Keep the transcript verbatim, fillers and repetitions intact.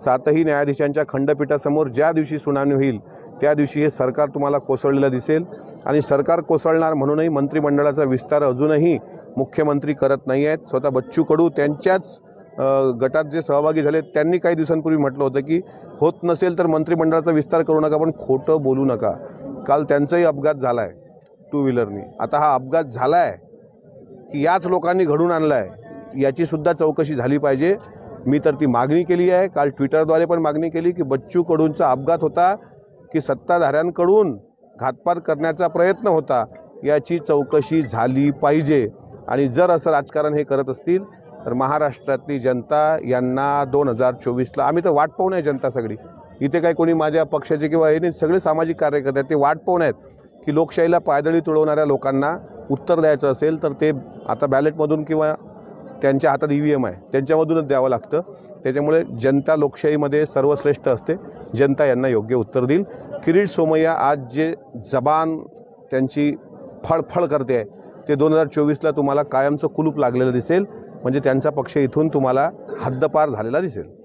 सातही न्यायाधीशांच्या खंडपीठासमोर ज्या दिवशी सुनावणी होईल त्या दिवशी हे सरकार तुम्हाला कोसळलेलं दिसेल। आणि सरकार कोसळणार म्हणूनही मंत्रिमंडळाचा विस्तार अजूनही मुख्यमंत्री करत नाही आहेत। स्वतः बच्चू कडू त्यांच्याच गटात जे सहभागी झाले त्यांनी काही दिवसांपूर्वी म्हटलं होतं की होत नसेल तर मंत्रिमंडळाचा विस्तार करू नका, पण खोटं बोलू नका। काल त्यांचाही अपघात झाला आहे टू व्हीलरनी। आता हा अपघात झाला आहे की याच लोकांनी घडून आणला आहे याची सुद्धा चौकशी झाली पाहिजे। मी तर ती मागणी केली आहे, काल ट्विटरद्वारे पण मागणी केली की बच्चू कडूंचा अपघात होता की सत्ताधाऱ्यांकडून घातपात करण्याचा प्रयत्न होता याची चौकशी झाली पाहिजे। आणि जर असं राजकारण हे करत असतील तर महाराष्ट्रातली जनता यांना दोन हजार चोवीसला आम्ही तर वाट पाहून आहे। जनता सगळी इथे काही कोणी माझ्या पक्षाचे किंवा हे नाही, सगळे सामाजिक कार्यकर्ते आहेत, ते वाट पाहून आहेत की लोकशाहीला पायदळी तुडवणाऱ्या लोकांना उत्तर द्यायचं असेल तर ते आता बॅलेटमधून किंवा त्यांच्या हातात ई व्ही एम आहे त्यांच्यामधूनच द्यावं लागतं। त्याच्यामुळे जनता लोकशाहीमध्ये सर्वश्रेष्ठ असते, जनता यांना योग्य उत्तर देईल। किरीट सोमय्या आज जे जबान त्यांची फळफळ करते आहे ते दोन हजार चोवीसला तुम्हाला कायमचं कुलूप लागलेलं दिसेल, म्हणजे त्यांचा पक्ष इथून तुम्हाला हद्दपार झालेला दिसेल।